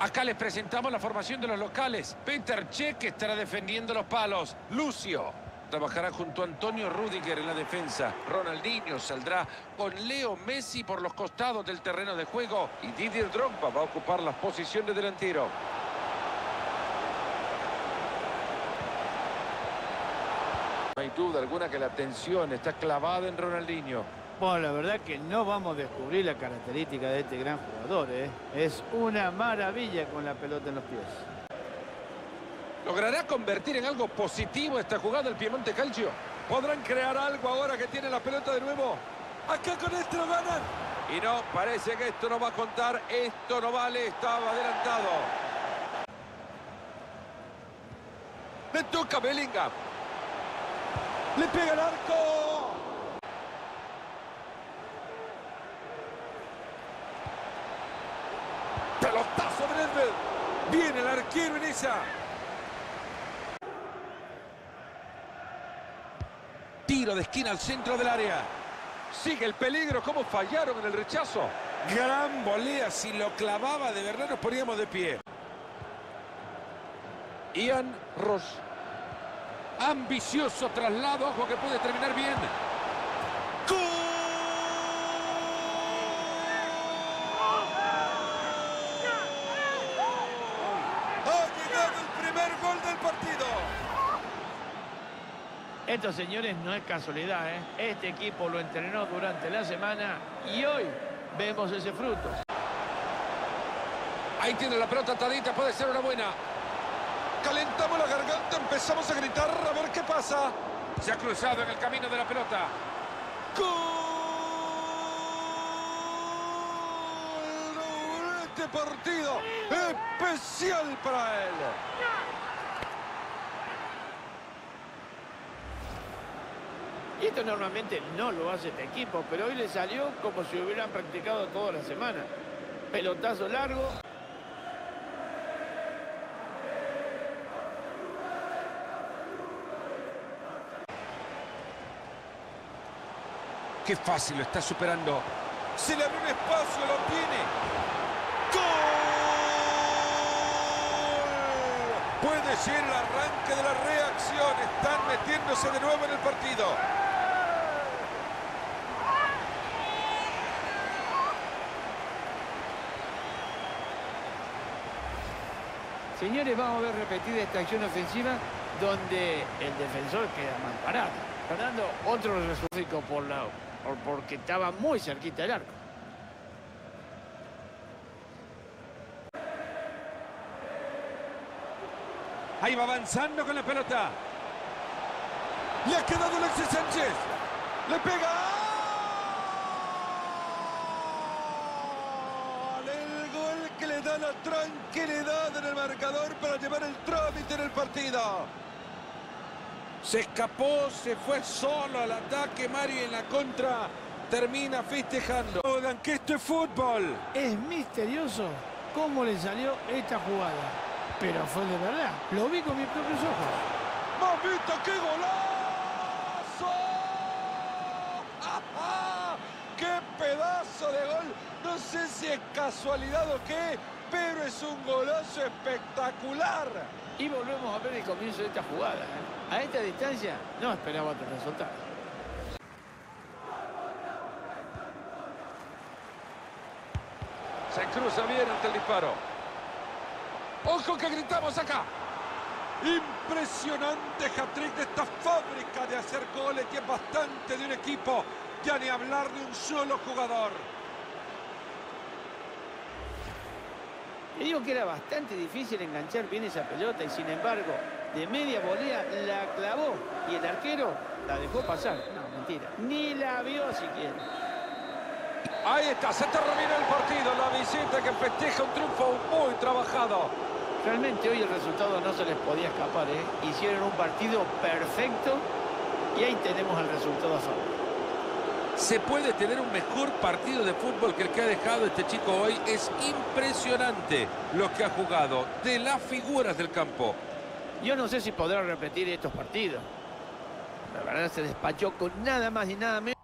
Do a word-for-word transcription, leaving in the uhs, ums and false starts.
Acá les presentamos la formación de los locales. Peter Cech estará defendiendo los palos. Lucio trabajará junto a Antonio Rüdiger en la defensa. Ronaldinho saldrá con Leo Messi por los costados del terreno de juego. Y Didier Drogba va a ocupar la posición de delantero. No hay duda alguna que la atención está clavada en Ronaldinho. Bueno, la verdad que no vamos a descubrir la característica de este gran jugador, ¿eh? Es una maravilla con la pelota en los pies. ¿Logrará convertir en algo positivo esta jugada el Piemonte Calcio? ¿Podrán crear algo ahora que tiene la pelota de nuevo? Acá con esto lo ganan. Y no, parece que esto no va a contar. Esto no vale, estaba adelantado. Le toca a Bellingham. Le pega el arco. Pelotazo de Nedved. Viene el arquero en esa. Tiro de esquina al centro del área. Sigue el peligro. ¿Cómo fallaron en el rechazo? Gran volea. Si lo clavaba de verdad nos poníamos de pie. Ian Ross. Ambicioso traslado. Ojo que puede terminar bien. ¡Gol! Esto, señores, no es casualidad, ¿eh? Este equipo lo entrenó durante la semana y hoy vemos ese fruto. Ahí tiene la pelota atadita, puede ser una buena. Calentamos la garganta, empezamos a gritar a ver qué pasa. Se ha cruzado en el camino de la pelota. ¡Gol! Este partido especial para él. Y esto normalmente no lo hace este equipo, pero hoy le salió como si hubieran practicado toda la semana. Pelotazo largo. Qué fácil lo está superando. Se le abre un espacio, lo tiene. ¡Gol! Puede ser el arranque de la reacción. Están metiéndose de nuevo en el partido. Señores, vamos a ver repetida esta acción ofensiva donde el defensor queda mal parado. Fernando, otro resucitó por la, por, porque estaba muy cerquita del arco. Ahí va avanzando con la pelota. Le ha quedado Alexis Sánchez. Le pega. El gol que le da la tranquilidad en el marcador para llevar el trámite en el partido. Se escapó, se fue solo al ataque. Mario en la contra termina festejando. Que esto es fútbol. Es misterioso cómo le salió esta jugada. Pero fue de verdad. Lo vi con mis propios ojos. ¡Mamita, qué golazo! ¡Ah! ¡Qué pedazo de gol! No sé si es casualidad o qué, pero es un golazo espectacular. Y volvemos a ver el comienzo de esta jugada, ¿eh? A esta distancia no esperaba otro resultado. Se cruza bien ante el disparo. ¡Ojo que gritamos acá! Impresionante hat-trick de esta fábrica de hacer goles, que es bastante de un equipo, ya ni hablar de un solo jugador. Te digo que era bastante difícil enganchar bien esa pelota y sin embargo, de media volea la clavó y el arquero la dejó pasar. No, mentira. Ni la vio siquiera. Ahí está, se termina el partido. La visita que festeja un triunfo muy trabajado. Realmente hoy el resultado no se les podía escapar, ¿eh? Hicieron un partido perfecto y ahí tenemos el resultado a favor. ¿Se puede tener un mejor partido de fútbol que el que ha dejado este chico hoy? Es impresionante lo que ha jugado, de las figuras del campo. Yo no sé si podrá repetir estos partidos. La verdad se despachó con nada más y nada menos.